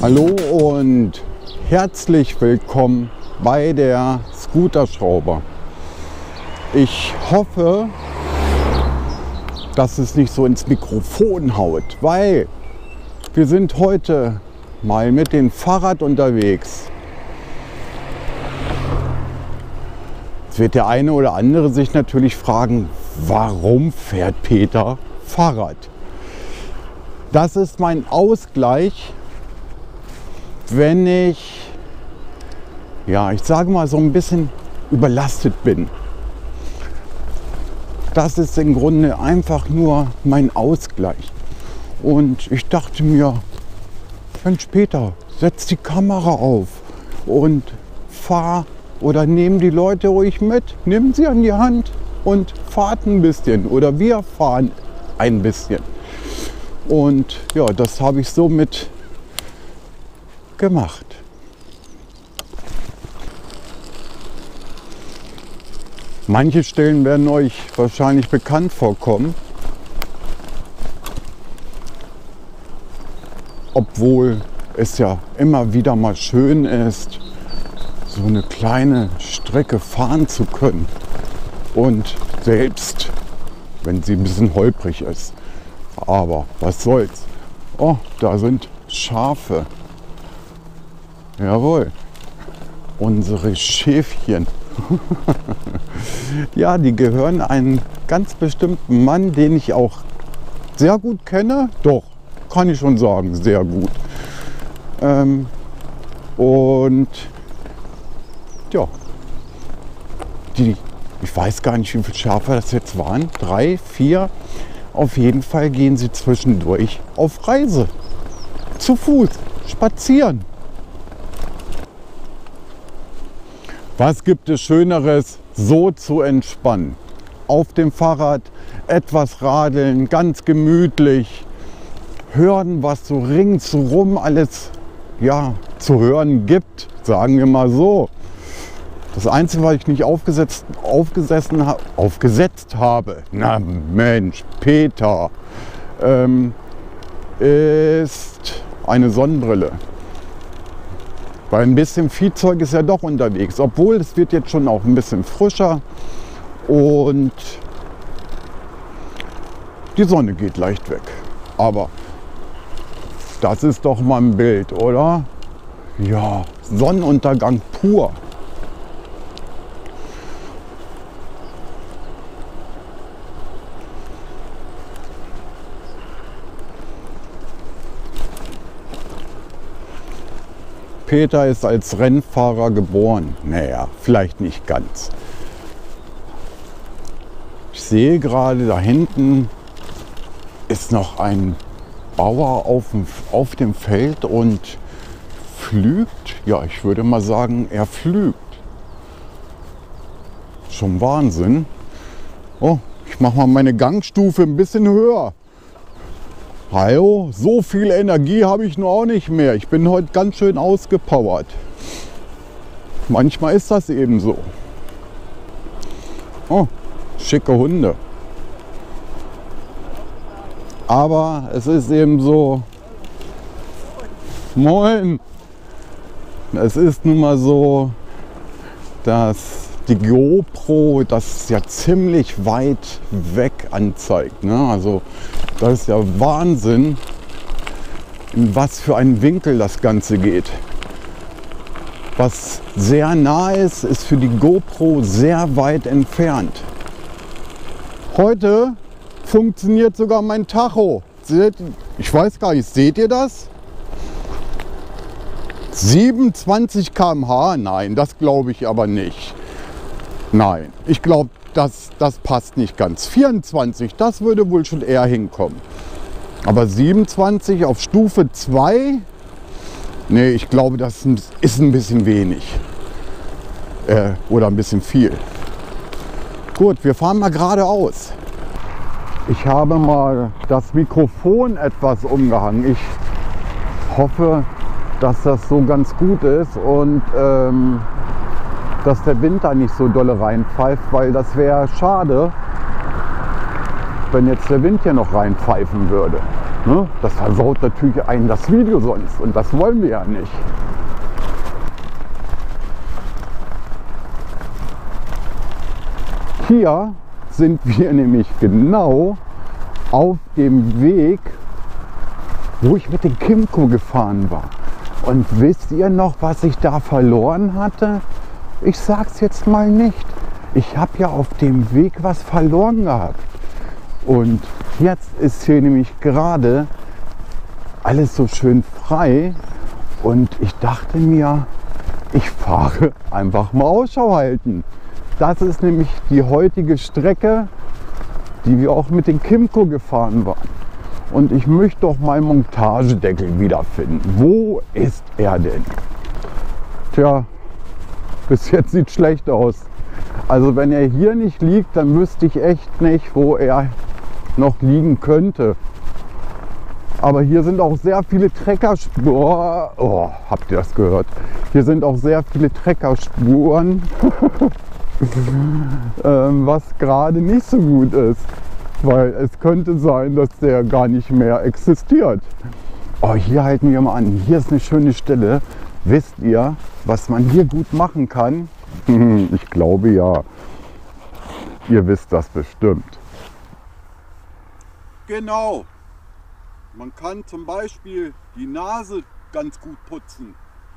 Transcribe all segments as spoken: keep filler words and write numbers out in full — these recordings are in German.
Hallo und herzlich willkommen bei der Scooterschrauber. Ich hoffe, dass es nicht so ins Mikrofon haut, weil wir sind heute mal mit dem Fahrrad unterwegs. Jetzt wird der eine oder andere sich natürlich fragen, warum fährt Peter Fahrrad? Das ist mein Ausgleich, wenn ich, ja, ich sage mal so ein bisschen überlastet bin. Das ist im Grunde einfach nur mein Ausgleich. Und ich dachte mir, Mensch Peter, setz die Kamera auf und fahr oder nehmen die Leute ruhig mit, nimm sie an die Hand und fahrt ein bisschen oder wir fahren ein bisschen. Und ja, das habe ich somit gemacht. Manche Stellen werden euch wahrscheinlich bekannt vorkommen, obwohl es ja immer wieder mal schön ist, so eine kleine Strecke fahren zu können. Und selbst wenn sie ein bisschen holprig ist. Aber was soll's. Oh, da sind Schafe. Jawohl. Unsere Schäfchen. Ja, die gehören einem ganz bestimmten Mann, den ich auch sehr gut kenne. Doch, kann ich schon sagen, sehr gut. Ähm, und ja, die, ich weiß gar nicht, wie viele Schafe das jetzt waren. Drei, vier. Auf jeden Fall gehen sie zwischendurch auf Reise. Zu Fuß, spazieren. Was gibt es Schöneres, so zu entspannen? Auf dem Fahrrad etwas radeln, ganz gemütlich. Hören, was so ringsrum alles ja, zu hören gibt, sagen wir mal so. Das Einzige, was ich nicht aufgesetzt, aufgesessen ha aufgesetzt habe, na Mensch, Peter, ähm, ist eine Sonnenbrille. Weil ein bisschen Viehzeug ist ja doch unterwegs, obwohl es wird jetzt schon auch ein bisschen frischer und die Sonne geht leicht weg. Aber das ist doch mal ein Bild, oder? Ja, Sonnenuntergang pur. Peter ist als Rennfahrer geboren. Naja, vielleicht nicht ganz. Ich sehe gerade, da hinten ist noch ein Bauer auf dem, auf dem Feld und pflügt. Ja, ich würde mal sagen, er pflügt. Schon Wahnsinn. Oh, ich mache mal meine Gangstufe ein bisschen höher. Hallo, so viel Energie habe ich nur auch nicht mehr. Ich bin heute ganz schön ausgepowert. Manchmal ist das eben so. Oh, schicke Hunde. Aber es ist eben so. Moin! Es ist nun mal so, dass die GoPro das ja ziemlich weit weg anzeigt. Ne? Also das ist ja Wahnsinn, in was für einen Winkel das Ganze geht. Was sehr nah ist, ist für die GoPro sehr weit entfernt. Heute funktioniert sogar mein Tacho. Seht, ich weiß gar nicht, seht ihr das? siebenundzwanzig Kilometer pro Stunde? Nein, das glaube ich aber nicht. Nein, ich glaube, das, das passt nicht ganz. vierundzwanzig, das würde wohl schon eher hinkommen. Aber siebenundzwanzig auf Stufe zwei? Nee, ich glaube, das ist ein bisschen wenig. Äh, oder ein bisschen viel. Gut, wir fahren mal geradeaus. Ich habe mal das Mikrofon etwas umgehangen. Ich hoffe, dass das so ganz gut ist und ähm, dass der Wind da nicht so dolle reinpfeift, weil das wäre schade, wenn jetzt der Wind hier noch reinpfeifen würde. Ne? Das versaut natürlich einen das Video sonst und das wollen wir ja nicht. Hier sind wir nämlich genau auf dem Weg, wo ich mit dem Kymco gefahren war. Und wisst ihr noch, was ich da verloren hatte? Ich sag's jetzt mal nicht. Ich habe ja auf dem Weg was verloren gehabt. Und jetzt ist hier nämlich gerade alles so schön frei. Und ich dachte mir, ich fahre einfach mal Ausschau halten. Das ist nämlich die heutige Strecke, die wir auch mit dem Kymco gefahren waren. Und ich möchte doch meinen Montagedeckel wiederfinden. Wo ist er denn? Tja, bis jetzt sieht schlecht aus. Also wenn er hier nicht liegt, dann wüsste ich echt nicht, wo er noch liegen könnte. Aber hier sind auch sehr viele Treckerspuren. Oh, habt ihr das gehört? Hier sind auch sehr viele Treckerspuren, ähm, was gerade nicht so gut ist. Weil es könnte sein, dass der gar nicht mehr existiert. Oh, hier halten wir mal an. Hier ist eine schöne Stelle. Wisst ihr, was man hier gut machen kann? Ich glaube ja. Ihr wisst das bestimmt. Genau. Man kann zum Beispiel die Nase ganz gut putzen.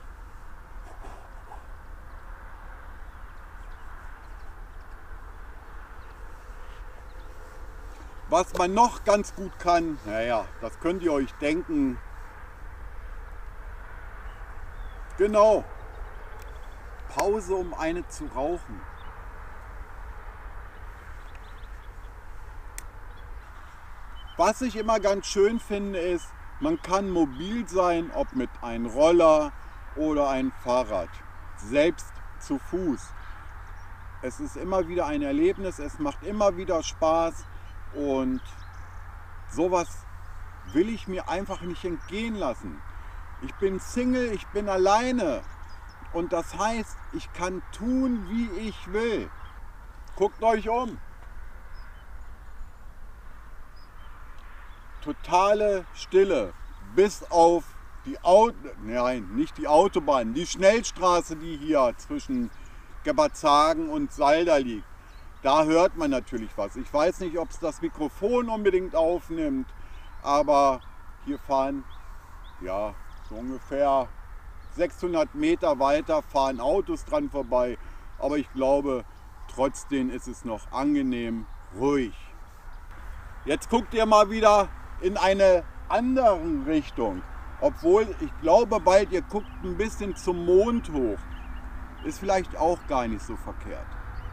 Was man noch ganz gut kann, naja, das könnt ihr euch denken. Genau. Pause, um eine zu rauchen. Was ich immer ganz schön finde, ist, man kann mobil sein, ob mit einem Roller oder einem Fahrrad, selbst zu Fuß. Es ist immer wieder ein Erlebnis, es macht immer wieder Spaß und sowas will ich mir einfach nicht entgehen lassen. Ich bin Single, ich bin alleine und das heißt, ich kann tun, wie ich will. Guckt euch um. Totale Stille, bis auf die Auto, nein, nicht die Autobahn, die Schnellstraße, die hier zwischen Gebertshagen und Salda liegt. Da hört man natürlich was. Ich weiß nicht, ob es das Mikrofon unbedingt aufnimmt, aber hier fahren, ja, so ungefähr sechshundert Meter weiter fahren Autos dran vorbei. Aber ich glaube, trotzdem ist es noch angenehm ruhig. Jetzt guckt ihr mal wieder in eine andere Richtung. Obwohl, ich glaube bald, ihr guckt ein bisschen zum Mond hoch. Ist vielleicht auch gar nicht so verkehrt.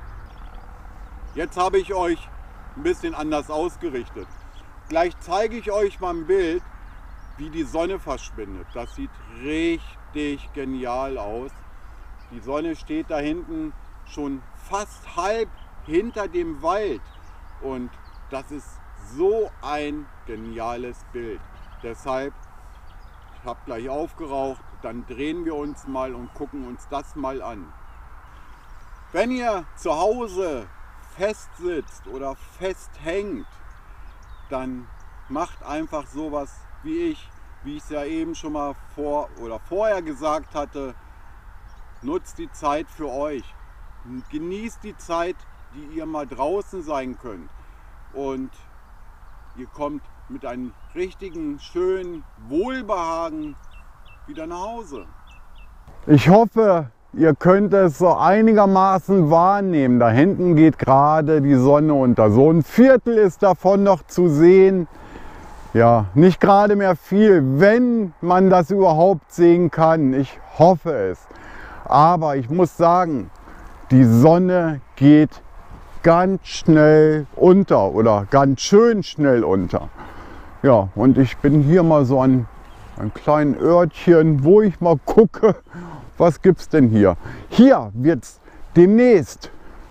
Jetzt habe ich euch ein bisschen anders ausgerichtet. Gleich zeige ich euch mal ein Bild, wie die Sonne verschwindet. Das sieht richtig genial aus. Die Sonne steht da hinten schon fast halb hinter dem Wald. Und das ist so ein geniales Bild. Deshalb, ich habe gleich aufgeraucht, dann drehen wir uns mal und gucken uns das mal an. Wenn ihr zu Hause festsitzt oder festhängt, dann macht einfach sowas wie ich, wie ich es ja eben schon mal vor oder vorher gesagt hatte. Nutzt die Zeit für euch. Genießt die Zeit, die ihr mal draußen sein könnt. Und ihr kommt mit einem richtigen, schönen Wohlbehagen wieder nach Hause. Ich hoffe, ihr könnt es so einigermaßen wahrnehmen. Da hinten geht gerade die Sonne unter. So ein Viertel ist davon noch zu sehen. Ja, nicht gerade mehr viel, wenn man das überhaupt sehen kann. Ich hoffe es. Aber ich muss sagen, die Sonne geht ganz schnell unter oder ganz schön schnell unter. Ja, und ich bin hier mal so an einem kleinen Örtchen, wo ich mal gucke, was gibt es denn hier. Hier wird es demnächst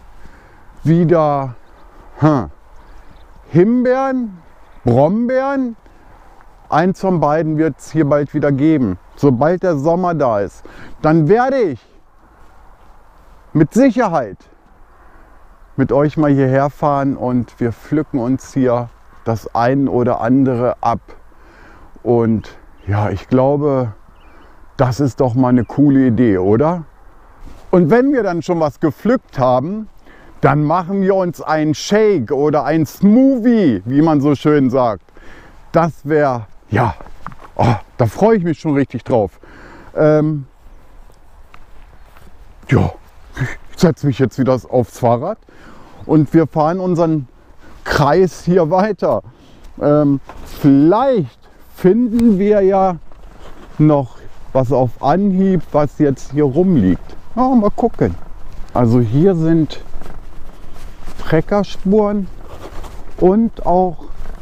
wieder hm, Himbeeren, Brombeeren. Eins von beiden wird es hier bald wieder geben. Sobald der Sommer da ist, dann werde ich mit Sicherheit mit euch mal hierher fahren und wir pflücken uns hier das ein oder andere ab. Und ja, ich glaube, das ist doch mal eine coole Idee, oder? Und wenn wir dann schon was gepflückt haben, dann machen wir uns einen Shake oder einen Smoothie, wie man so schön sagt. Das wäre, ja, oh, da freue ich mich schon richtig drauf. Ähm, ja, ich setze mich jetzt wieder aufs Fahrrad und wir fahren unseren Kreis hier weiter. Ähm, vielleicht finden wir ja noch was auf Anhieb, was jetzt hier rumliegt. Ja, mal gucken. Also hier sind Treckerspuren und auch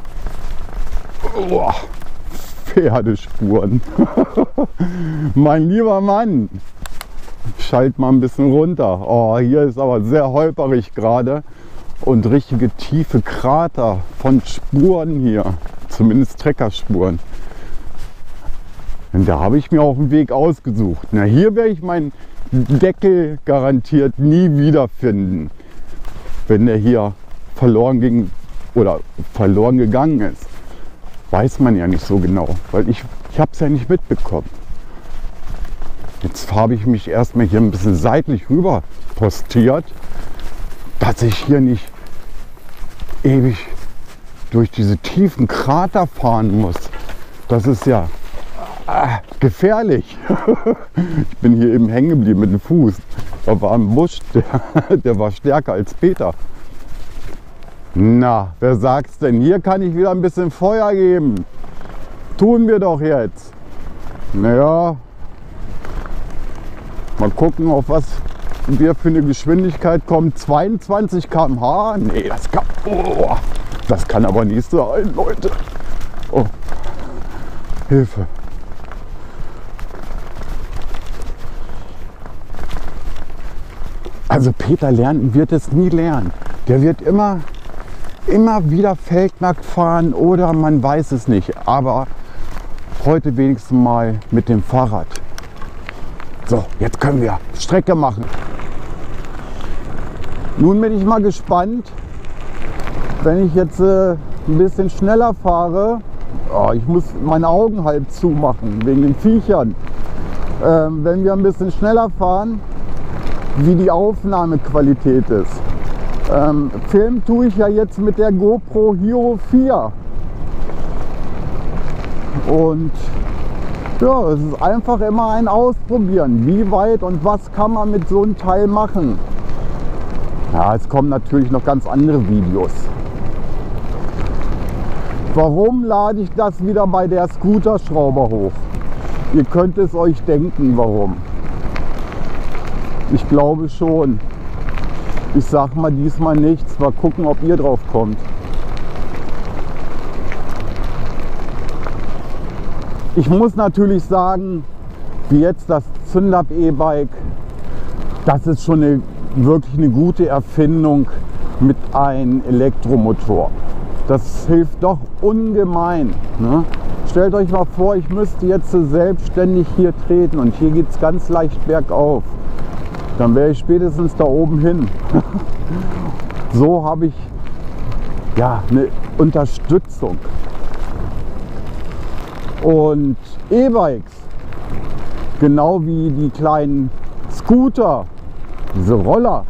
oh, Pferdespuren. Mein lieber Mann, schalt mal ein bisschen runter. Oh, hier ist aber sehr holperig gerade und richtige tiefe Krater von Spuren hier, zumindest Treckerspuren. Und da habe ich mir auch einen Weg ausgesucht. Na, hier werde ich meinen Deckel garantiert nie wiederfinden, wenn der hier verloren ging oder verloren gegangen ist. Weiß man ja nicht so genau, weil ich, ich habe es ja nicht mitbekommen. Jetzt habe ich mich erstmal hier ein bisschen seitlich rüber postiert, dass ich hier nicht ewig durch diese tiefen Krater fahren muss. Das ist ja ah, gefährlich. Ich bin hier eben hängen geblieben mit dem Fuß. Da war ein Busch, der, der war stärker als Peter. Na, wer sagt's denn? Hier kann ich wieder ein bisschen Feuer geben. Tun wir doch jetzt. Naja, mal gucken, auf was wir für eine Geschwindigkeit kommen. zweiundzwanzig Kilometer pro Stunde? Nee, das kann, oh, das kann aber nicht sein, Leute. Oh, Hilfe. Also Peter lernen wird es nie lernen. Der wird immer, immer wieder Feldnackt fahren oder man weiß es nicht. Aber heute wenigstens mal mit dem Fahrrad. So, jetzt können wir Strecke machen. Nun bin ich mal gespannt, wenn ich jetzt äh, ein bisschen schneller fahre. Oh, ich muss meine Augen halb zumachen wegen den Viechern. Ähm, wenn wir ein bisschen schneller fahren, wie die Aufnahmequalität ist. Ähm, Film tue ich ja jetzt mit der GoPro Hero vier. Und ja, es ist einfach immer ein Ausprobieren. Wie weit und was kann man mit so einem Teil machen? Ja, es kommen natürlich noch ganz andere Videos. Warum lade ich das wieder bei der Scooterschrauber hoch? Ihr könnt es euch denken, warum. Ich glaube schon. Ich sag mal diesmal nichts. Mal gucken, ob ihr drauf kommt. Ich muss natürlich sagen, wie jetzt das Zündab E-Bike, das ist schon eine, wirklich eine gute Erfindung mit einem Elektromotor. Das hilft doch ungemein. Ne? Stellt euch mal vor, ich müsste jetzt selbstständig hier treten und hier geht es ganz leicht bergauf. Dann wäre ich spätestens da oben hin. So habe ich ja eine Unterstützung. Und E-Bikes, genau wie die kleinen Scooter, diese Roller,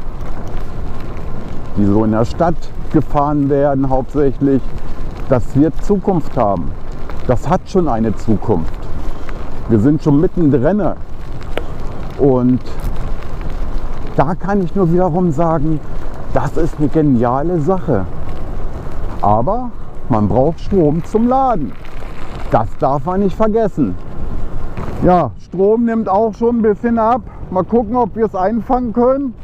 die so in der Stadt gefahren werden hauptsächlich, das wird Zukunft haben. Das hat schon eine Zukunft. Wir sind schon mittendrin. Und da kann ich nur wiederum sagen, das ist eine geniale Sache. Aber man braucht Strom zum Laden. Das darf man nicht vergessen. Ja, Strom nimmt auch schon ein bisschen ab. Mal gucken, ob wir es einfangen können.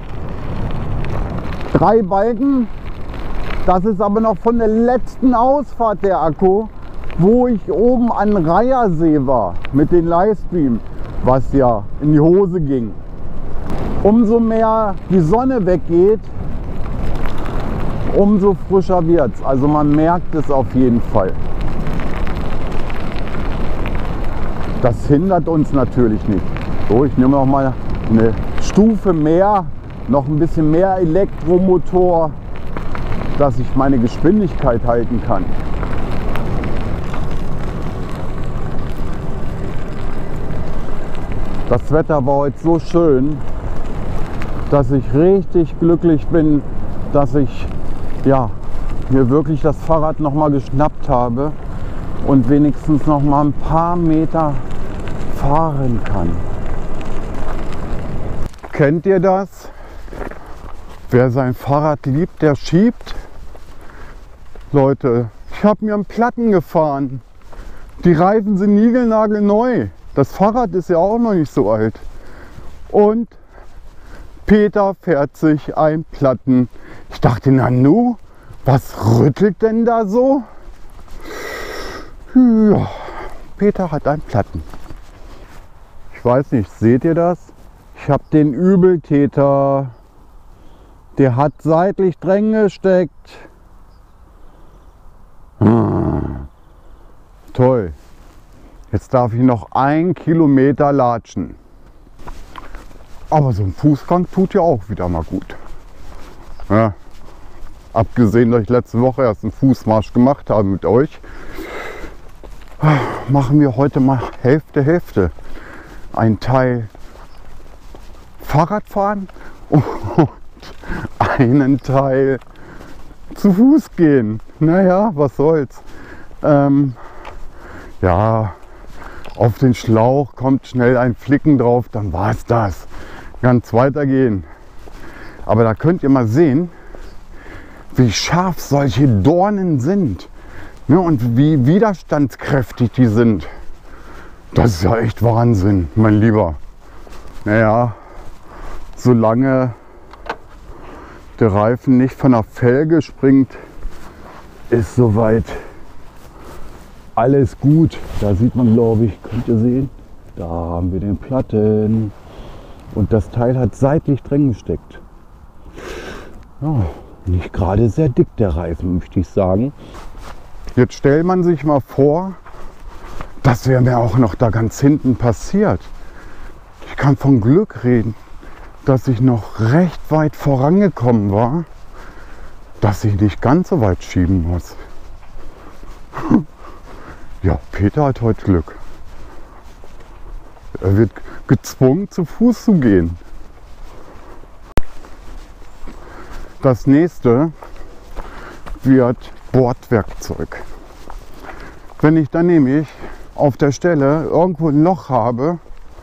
Drei Balken. Das ist aber noch von der letzten Ausfahrt der Akku, wo ich oben an Reiersee war mit dem Livestream, was ja in die Hose ging. Umso mehr die Sonne weggeht, umso frischer wird es. Also man merkt es auf jeden Fall. Das hindert uns natürlich nicht. So, ich nehme noch mal eine Stufe mehr, noch ein bisschen mehr Elektromotor, dass ich meine Geschwindigkeit halten kann. Das Wetter war heute so schön, dass ich richtig glücklich bin, dass ich ja, mir wirklich das Fahrrad noch mal geschnappt habe und wenigstens noch mal ein paar Meter fahren kann. Kennt ihr das? Wer sein Fahrrad liebt, der schiebt. Leute, ich habe mir einen Platten gefahren. Die Reifen sind niegelnagelneu. Das Fahrrad ist ja auch noch nicht so alt. Und Peter fährt sich ein Platten. Ich dachte, Nanu, was rüttelt denn da so? Ja, Peter hat einen Platten. Ich weiß nicht, seht ihr das? Ich habe den Übeltäter. Der hat seitlich drin gesteckt. Hm. Toll. Jetzt darf ich noch ein Kilometer latschen. Aber so ein Fußgang tut ja auch wieder mal gut. Ja. Abgesehen, dass ich letzte Woche erst einen Fußmarsch gemacht habe mit euch, machen wir heute mal Hälfte, Hälfte. Ein Teil Fahrradfahren und einen Teil zu Fuß gehen. Naja, was soll's. Ähm, ja, auf den Schlauch kommt schnell ein Flicken drauf, dann war es das. Ganz weitergehen. Aber da könnt ihr mal sehen, wie scharf solche Dornen sind, ne, und wie widerstandskräftig die sind. Das ist ja echt Wahnsinn, mein Lieber. Naja, solange der Reifen nicht von der Felge springt, ist soweit alles gut. Da sieht man, glaube ich, könnt ihr sehen, da haben wir den Platten. Und das Teil hat seitlich drin gesteckt. Ja, nicht gerade sehr dick, der Reifen, möchte ich sagen. Jetzt stellt man sich mal vor, das wäre mir auch noch da ganz hinten passiert. Ich kann von Glück reden, dass ich noch recht weit vorangekommen war, dass ich nicht ganz so weit schieben muss. Ja, Peter hat heute Glück. Er wird gezwungen, zu Fuß zu gehen. Das nächste wird Bordwerkzeug. Wenn ich dann nämlich auf der Stelle irgendwo ein Loch habe,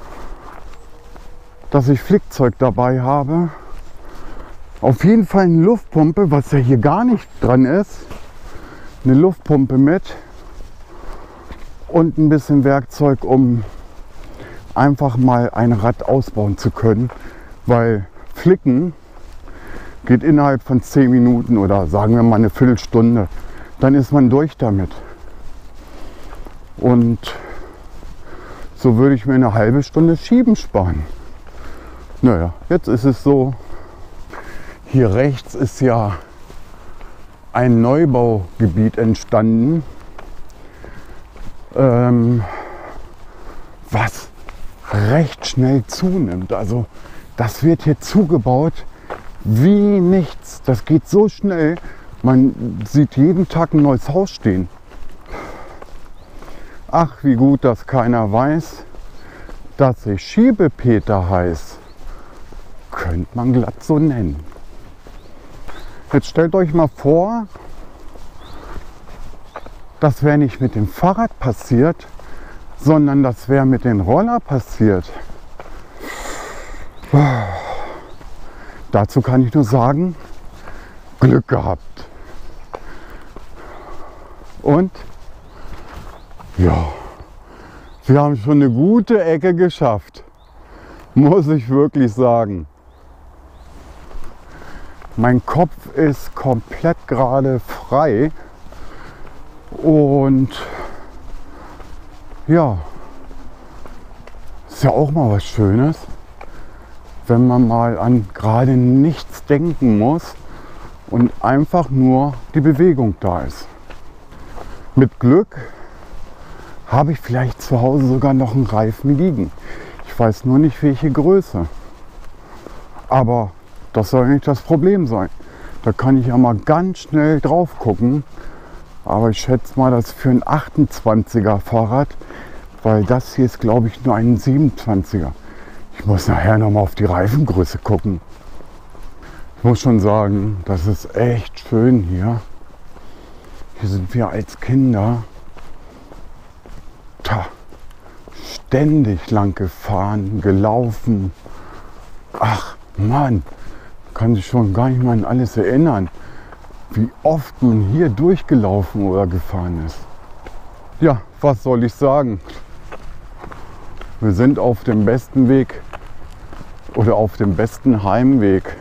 dass ich Flickzeug dabei habe, auf jeden Fall eine Luftpumpe, was ja hier gar nicht dran ist, eine Luftpumpe mit und ein bisschen Werkzeug, um einfach mal ein Rad ausbauen zu können, weil Flicken geht innerhalb von zehn Minuten oder sagen wir mal eine Viertelstunde, dann ist man durch damit. Und so würde ich mir eine halbe Stunde Schieben sparen. Naja, jetzt ist es so, hier rechts ist ja ein Neubaugebiet entstanden, ähm, was recht schnell zunimmt. Also das wird hier zugebaut wie nichts. Das geht so schnell, man sieht jeden Tag ein neues Haus stehen. Ach, wie gut, dass keiner weiß, dass ich Schiebepeter heiße. Könnte man glatt so nennen. Jetzt stellt euch mal vor, das wäre nicht mit dem Fahrrad passiert, sondern das wäre mit dem Roller passiert. Dazu kann ich nur sagen, Glück gehabt. Und ja, wir haben schon eine gute Ecke geschafft, muss ich wirklich sagen. Mein Kopf ist komplett gerade frei und ja, ist ja auch mal was Schönes, wenn man mal an gerade nichts denken muss und einfach nur die Bewegung da ist. Mit Glück habe ich vielleicht zu Hause sogar noch einen Reifen liegen. Ich weiß nur nicht, welche Größe. Aber das soll nicht das Problem sein. Da kann ich ja mal ganz schnell drauf gucken. Aber ich schätze mal, dass für ein achtundzwanziger Fahrrad, weil das hier ist, glaube ich, nur ein siebenundzwanziger. Ich muss nachher noch mal auf die Reifengröße gucken. Ich muss schon sagen, das ist echt schön hier. Hier sind wir als Kinder ta, ständig lang gefahren, gelaufen. Ach Mann, kann sich schon gar nicht mehr an alles erinnern, wie oft man hier durchgelaufen oder gefahren ist. Ja, was soll ich sagen? Wir sind auf dem besten Weg oder auf dem besten Heimweg.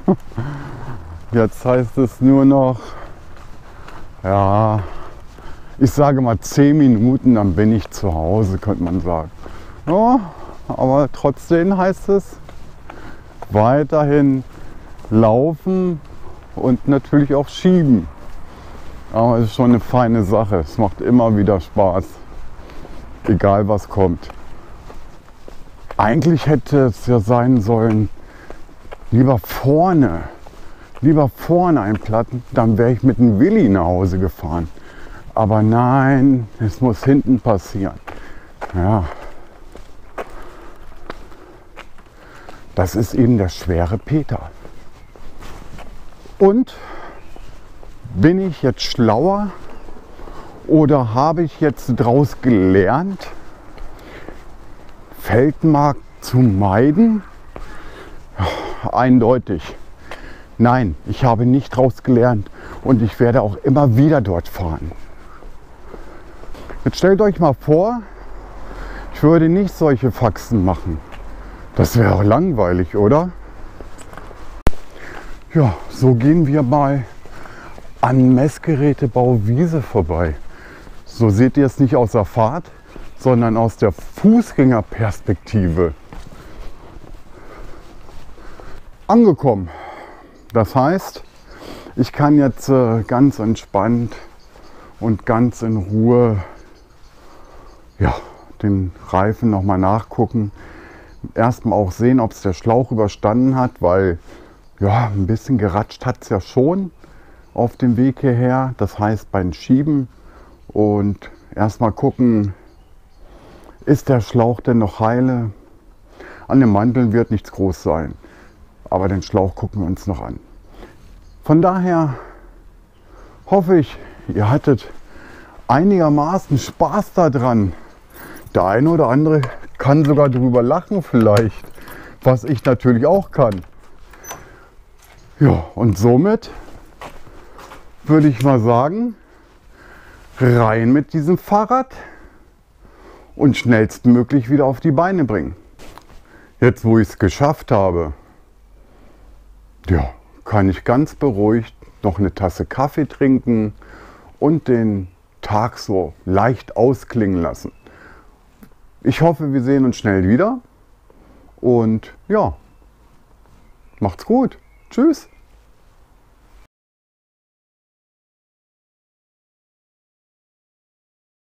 Jetzt heißt es nur noch, ja, ich sage mal zehn Minuten, dann bin ich zu Hause, könnte man sagen. Ja, aber trotzdem heißt es weiterhin laufen und natürlich auch schieben. Aber es ist schon eine feine Sache. Es macht immer wieder Spaß, egal was kommt. Eigentlich hätte es ja sein sollen, lieber vorne, lieber vorne einplatten, dann wäre ich mit dem Willi nach Hause gefahren. Aber nein, es muss hinten passieren. Ja. Das ist eben der schwere Peter. Und bin ich jetzt schlauer oder habe ich jetzt daraus gelernt, Feldmark zu meiden? Eindeutig. Nein, ich habe nicht daraus gelernt und ich werde auch immer wieder dort fahren. Jetzt stellt euch mal vor, ich würde nicht solche Faxen machen. Das wäre langweilig, oder? Ja, so gehen wir mal an Messgerätebau Wiese vorbei. So seht ihr es nicht aus der Fahrt, sondern aus der Fußgängerperspektive. Angekommen. Das heißt, ich kann jetzt äh, ganz entspannt und ganz in Ruhe ja, den Reifen noch mal nachgucken. Erstmal auch sehen, ob es der Schlauch überstanden hat, weil ja, ein bisschen geratscht hat es ja schon auf dem Weg hierher. Das heißt beim Schieben und erstmal gucken, ist der Schlauch denn noch heile? An den Manteln wird nichts groß sein, aber den Schlauch gucken wir uns noch an. Von daher hoffe ich, ihr hattet einigermaßen Spaß daran. Der eine oder andere kann sogar drüber lachen vielleicht, was ich natürlich auch kann. Ja, und somit würde ich mal sagen, rein mit diesem Fahrrad und schnellstmöglich wieder auf die Beine bringen. Jetzt, wo ich es geschafft habe, ja, kann ich ganz beruhigt noch eine Tasse Kaffee trinken und den Tag so leicht ausklingen lassen. Ich hoffe, wir sehen uns schnell wieder und ja, macht's gut. Tschüss.